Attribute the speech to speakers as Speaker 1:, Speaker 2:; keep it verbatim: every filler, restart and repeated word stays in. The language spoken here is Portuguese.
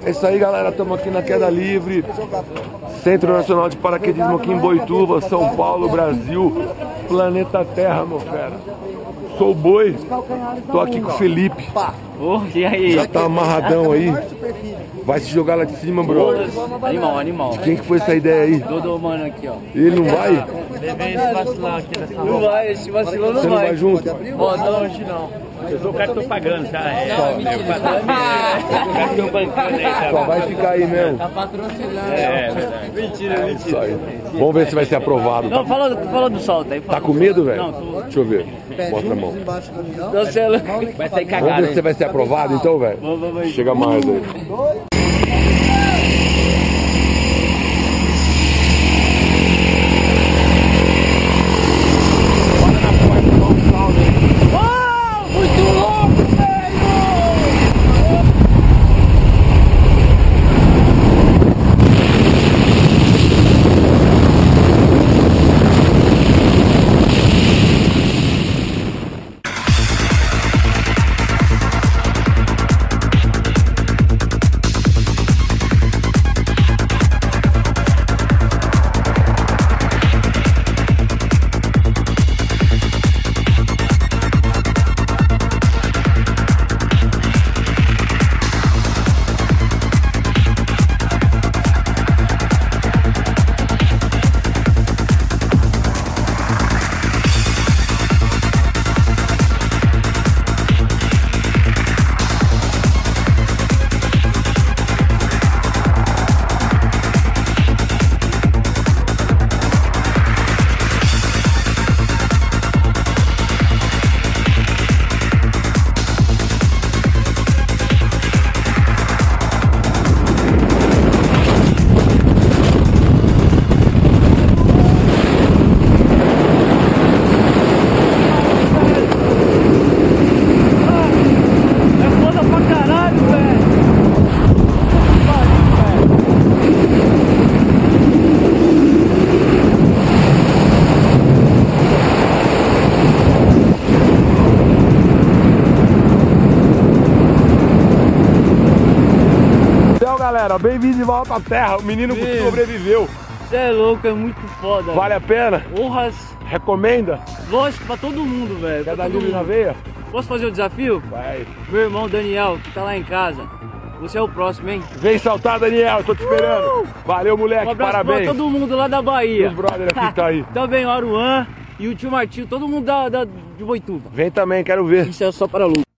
Speaker 1: É isso aí, galera, estamos aqui na Queda Livre, Centro Nacional de Paraquedismo aqui em Boituva, São Paulo, Brasil, planeta Terra, meu fera. Sou o Boi, tô aqui com o Felipe.
Speaker 2: Oh, e aí?
Speaker 1: Já tá amarradão aí. Vai se jogar lá de cima, bro.
Speaker 2: Animal, animal.
Speaker 1: De quem que foi essa ideia aí?
Speaker 2: Do mano aqui, ó.
Speaker 1: Ele não vai?
Speaker 2: Devendo esse vacilão aqui nessa Não vai, esse vacilão não
Speaker 1: Você
Speaker 2: vai.
Speaker 1: não vai junto?
Speaker 2: Ó, não, hoje não. Eu sou o cara que tô pagando já. É, não, meu patrão. O cara que tô bancando aí, tá?
Speaker 1: Só vai ficar aí mesmo.
Speaker 2: Tá patrocinando. É, verdade. Mentira,
Speaker 1: É
Speaker 2: mentira.
Speaker 1: isso aí. Vamos ver se vai ser aprovado.
Speaker 2: Não, fala, fala do salto aí.
Speaker 1: Tá com medo, velho?
Speaker 2: Não, tô.
Speaker 1: Deixa eu ver. Mostra a mão.
Speaker 2: Não, você é louco. Vai sair cagado.
Speaker 1: Vamos ver se você vai ser aprovado então, velho?
Speaker 2: Vamos, vamos aí.
Speaker 1: Chega mais aí. Galera, bem-vindo de volta à Terra, o menino que sobreviveu.
Speaker 2: Você é louco, é muito foda.
Speaker 1: Vale a pena?
Speaker 2: Honras.
Speaker 1: Recomenda?
Speaker 2: Lógico, pra todo mundo, velho.
Speaker 1: Quer dar livre na veia?
Speaker 2: Posso fazer o desafio?
Speaker 1: Vai.
Speaker 2: Meu irmão Daniel, que tá lá em casa. Você é o próximo, hein?
Speaker 1: Vem saltar, Daniel, tô te esperando. Uh! Valeu, moleque,
Speaker 2: um abraço
Speaker 1: parabéns.
Speaker 2: Pra todo mundo lá da Bahia.
Speaker 1: Os brother aqui tá aí.
Speaker 2: Também o Aruan e o tio Martinho, todo mundo da, da, de Boituva.
Speaker 1: Vem também, quero ver.
Speaker 2: Isso é só para lucro.